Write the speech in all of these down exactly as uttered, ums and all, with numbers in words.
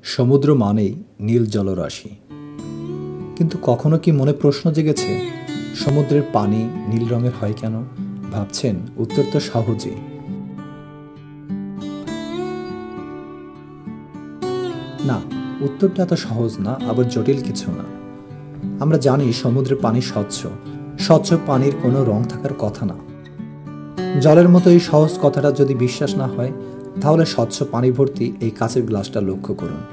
সমুদ্র মানেই নীল জলরাশি। কিন্তু কখনো কি মনে প্রশ্ন জেগেছে, সমুদ্রের পানি নীল রঙের হয় কেন? ভাবছেন? উত্তর তো সহজই। না, উত্তরটা এত সহজ না, আবার জটিল কিছু না। আমরা জানি সমুদ্রের পানি স্বচ্ছ। স্বচ্ছ পানির কোনো রং থাকার কথা না। জলের মতো এই সহজ কথাটা যদি বিশ্বাস না হয়, তাহলে স্বচ্ছ পানি ভর্তি এই কাঁচের গ্লাসটা লক্ষ্য করুন।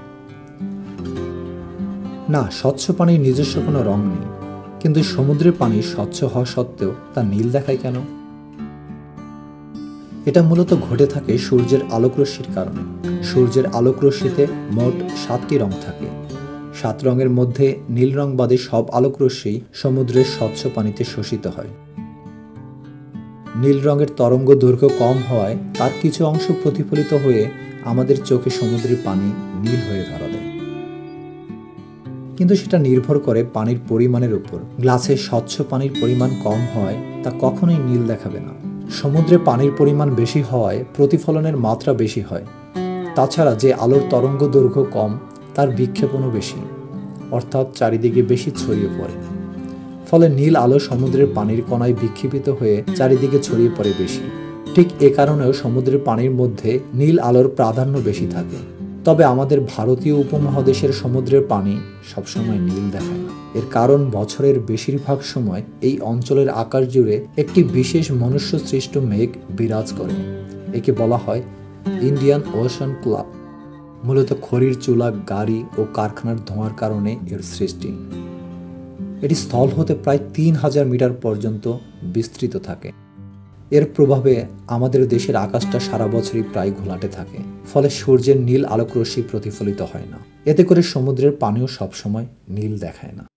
না, স্বচ্ছ পানির নিজস্ব কোনো রং নেই, কিন্তু সমুদ্রের পানি স্বচ্ছ হওয়া সত্ত্বেও তা নীল দেখায় কেন? এটা মূলত ঘটে থাকে সূর্যের আলোকরশ্মির কারণে। সূর্যের আলোকরশ্মিতে মোট সাতটি রং থাকে। সাত রঙের মধ্যে নীল রং বাদে সব আলোকরশ্মি সমুদ্রের স্বচ্ছ পানিতে শোষিত হয়। নীল রঙের তরঙ্গ দৈর্ঘ্য কম হওয়ায় তার কিছু অংশ প্রতিফলিত হয়ে আমাদের চোখে সমুদ্রের পানি নীল হয়ে ধরা দেয়। কিন্তু সেটা নির্ভর করে পানির পরিমাণের উপর। গ্লাসে স্বচ্ছ পানির পরিমাণ কম হওয়ায় তা কখনোই নীল দেখাবে না। সমুদ্রে পানির পরিমাণ বেশি হওয়ায় প্রতিফলনের মাত্রা বেশি হয়। তাছাড়া যে আলোর তরঙ্গ দৈর্ঘ্য কম, তার বিক্ষেপণও বেশি, অর্থাৎ চারিদিকে বেশি ছড়িয়ে পড়ে। ফলে নীল আলো সমুদ্রের পানির কণায় বিক্ষেপিত হয়ে চারিদিকে ছড়িয়ে পড়ে বেশি। ঠিক এ কারণেও সমুদ্রের পানির মধ্যে নীল আলোর প্রাধান্য বেশি থাকে। তবে আমাদের ভারতীয় উপমহাদেশের সমুদ্রের পানি সবসময় নীল দেখায় না। এর কারণ বছরের বেশিরভাগ সময় এই অঞ্চলের আকাশ জুড়ে একটি বিশেষ মনুষ্য সৃষ্ট মেঘ বিরাজ করে। একে বলা হয় ইন্ডিয়ান ওশান ক্লাউড। মূলত খড়ির চুলা, গাড়ি ও কারখানার ধোঁয়ার কারণে এর সৃষ্টি। এটি স্থল হতে প্রায় তিন হাজার মিটার পর্যন্ত বিস্তৃত থাকে। এর প্রভাবে আমাদের দেশের আকাশটা সারা বছরই প্রায় ঘোলাটে থাকে। ফলে সূর্যের নীল আলোকরশ্মি প্রতিফলিত হয় না। এতে করে সমুদ্রের পানিও সবসময় নীল দেখায় না।